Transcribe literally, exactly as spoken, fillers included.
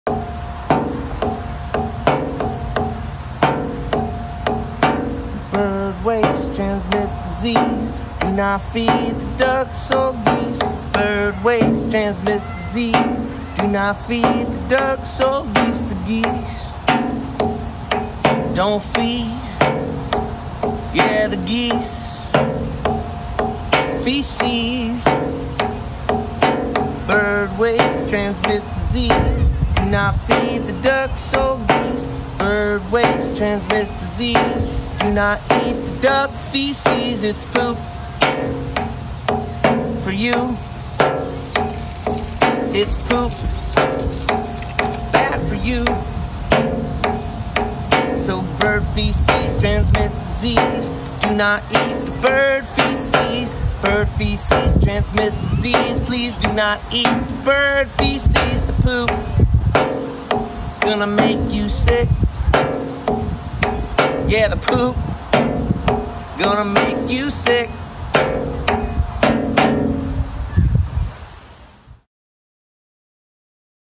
Bird waste transmits disease. Do not feed the ducks or geese. Bird waste transmits disease. Do not feed the ducks or geese. The geese don't feed. Yeah, the geese. Feces. Bird waste transmits disease. Do not feed the ducks or geese. Bird waste transmits disease. Do not eat the duck feces. It's poop for you. It's poop bad for you. So bird feces transmits disease. Do not eat the bird feces. Bird feces transmits disease. Please do not eat the bird feces. The poop gonna make you sick. Yeah, the poop gonna make you sick.